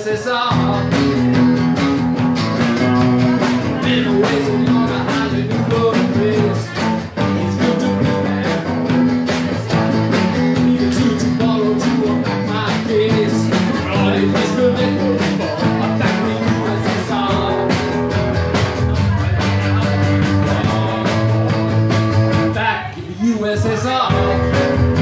USSR. Been away so long, I hardly knew what it is. It's good to be back home. Need a tool to borrow to unpack my case. All it is good and good for. I'm back in the USSR. Back in the USSR.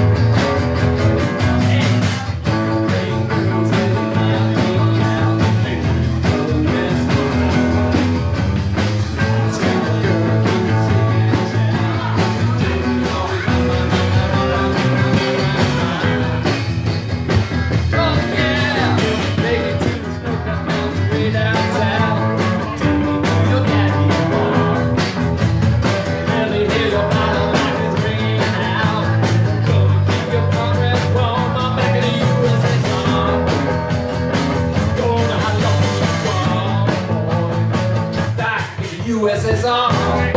USSR.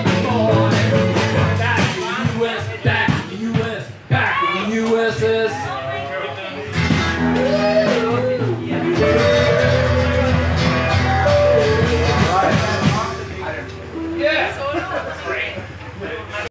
Back in the USSR.